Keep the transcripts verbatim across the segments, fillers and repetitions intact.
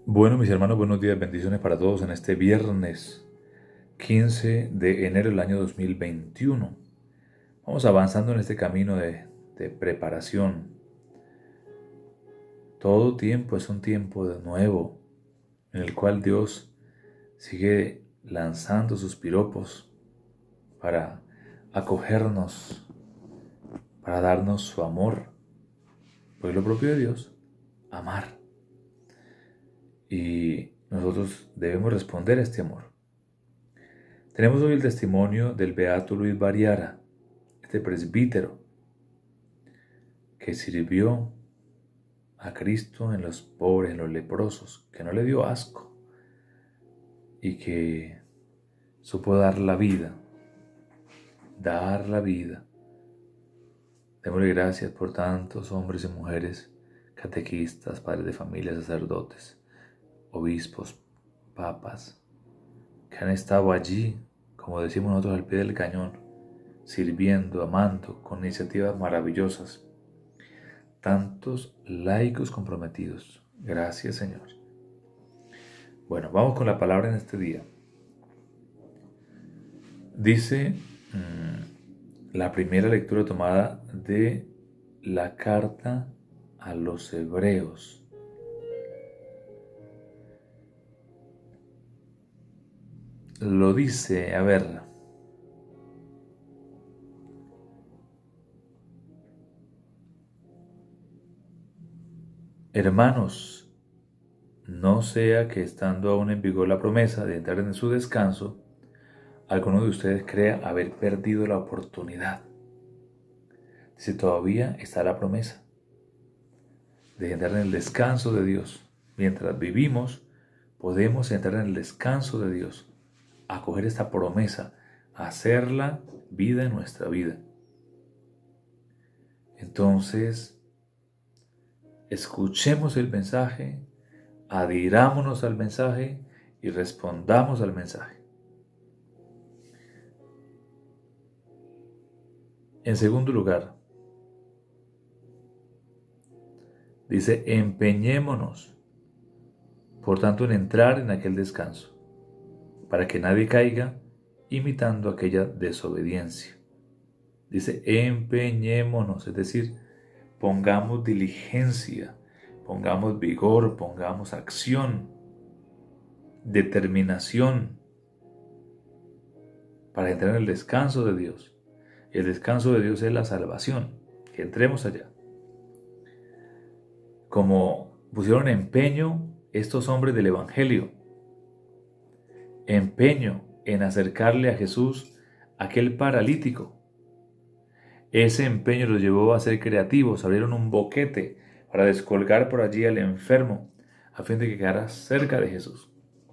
Bueno, mis hermanos, buenos días, bendiciones para todos en este viernes quince de enero del año dos mil veintiuno. Vamos avanzando en este camino de, de preparación. Todo tiempo es un tiempo de nuevo en el cual Dios sigue lanzando sus piropos para acogernos, para darnos su amor. Pues lo propio de Dios, amar. Y nosotros debemos responder a este amor. Tenemos hoy el testimonio del beato Luis Bariara, este presbítero que sirvió a Cristo en los pobres, en los leprosos, que no le dio asco y que supo dar la vida, dar la vida. Démosle gracias por tantos hombres y mujeres, catequistas, padres de familia, sacerdotes, obispos, papas, que han estado allí, como decimos nosotros, al pie del cañón, sirviendo, amando, con iniciativas maravillosas. Tantos laicos comprometidos. Gracias, Señor. Bueno, vamos con la palabra en este día. Dice mmm, la primera lectura tomada de la carta a los hebreos. Lo dice, a ver, hermanos, no sea que estando aún en vigor la promesa de entrar en su descanso, alguno de ustedes crea haber perdido la oportunidad. Dice, todavía está la promesa de entrar en el descanso de Dios. Mientras vivimos, podemos entrar en el descanso de Dios, acoger esta promesa, hacerla vida en nuestra vida. Entonces, escuchemos el mensaje, adhirámonos al mensaje y respondamos al mensaje. En segundo lugar, dice, empeñémonos, por tanto, en entrar en aquel descanso, para que nadie caiga imitando aquella desobediencia. Dice, empeñémonos, es decir, pongamos diligencia, pongamos vigor, pongamos acción, determinación para entrar en el descanso de Dios. El descanso de Dios es la salvación, que entremos allá. Como pusieron empeño estos hombres del Evangelio, empeño en acercarle a Jesús aquel paralítico. Ese empeño los llevó a ser creativos, abrieron un boquete para descolgar por allí al enfermo, a fin de que quedara cerca de Jesús.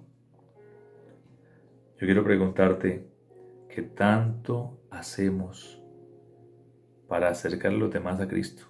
Yo quiero preguntarte, ¿qué tanto hacemos para acercar a los demás a Cristo?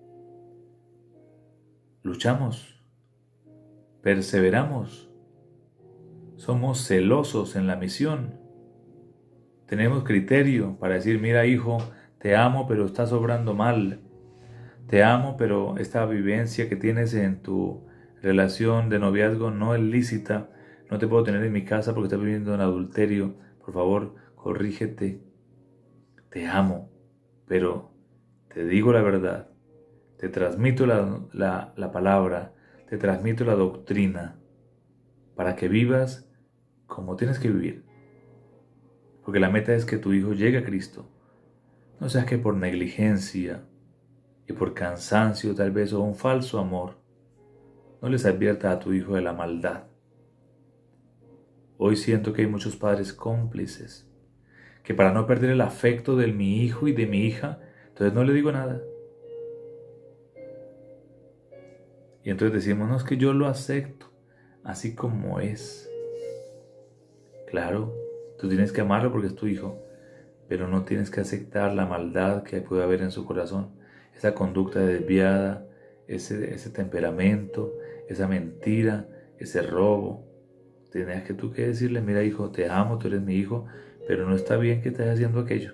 Luchamos, perseveramos, somos celosos en la misión, tenemos criterio para decir, mira hijo, te amo pero estás obrando mal, te amo pero esta vivencia que tienes en tu relación de noviazgo no es lícita, no te puedo tener en mi casa porque estás viviendo en adulterio, por favor, corrígete, te amo, pero te digo la verdad, te transmito la, la, la palabra, te transmito la doctrina, para que vivas como tienes que vivir. Porque la meta es que tu hijo llegue a Cristo. No seas que por negligencia y por cansancio tal vez o un falso amor, no les adviertas a tu hijo de la maldad. Hoy siento que hay muchos padres cómplices, que para no perder el afecto de mi hijo y de mi hija, entonces no le digo nada. Y entonces decimos, no, es que yo lo acepto, así como es. Claro, tú tienes que amarlo porque es tu hijo, pero no tienes que aceptar la maldad que puede haber en su corazón, esa conducta desviada, ese, ese temperamento, esa mentira, ese robo. Tienes que tú que decirle, mira hijo, te amo, tú eres mi hijo, pero no está bien que estés haciendo aquello.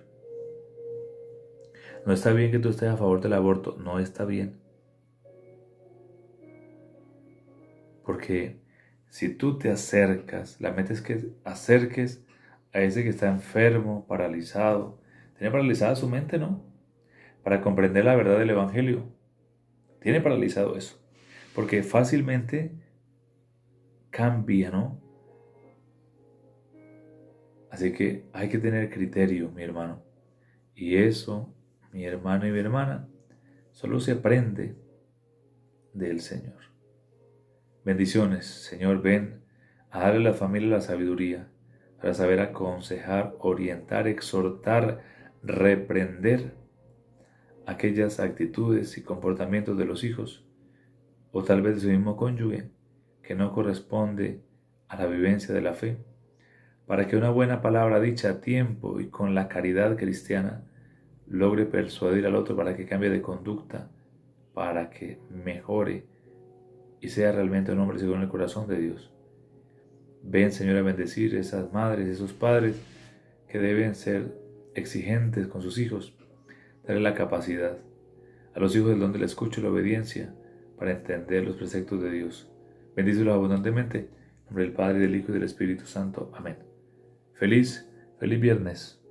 No está bien que tú estés a favor del aborto, no está bien. Porque Si tú te acercas, la meta es que acerques a ese que está enfermo, paralizado. ¿Tiene paralizada su mente, no? Para comprender la verdad del Evangelio. Tiene paralizado eso. Porque fácilmente cambia, ¿no? Así que hay que tener criterio, mi hermano. Y eso, mi hermano y mi hermana, solo se aprende del Señor. Bendiciones, Señor, ven a darle a la familia la sabiduría para saber aconsejar, orientar, exhortar, reprender aquellas actitudes y comportamientos de los hijos, o tal vez de su mismo cónyuge, que no corresponde a la vivencia de la fe, para que una buena palabra dicha a tiempo y con la caridad cristiana logre persuadir al otro para que cambie de conducta, para que mejore y sea realmente un hombre según el corazón de Dios. Ven, Señor, a bendecir esas madres, esos padres que deben ser exigentes con sus hijos, darle la capacidad a los hijos del don de la escucha y la obediencia para entender los preceptos de Dios. Bendícelos abundantemente, en nombre del Padre, del Hijo y del Espíritu Santo. Amén. Feliz, feliz viernes.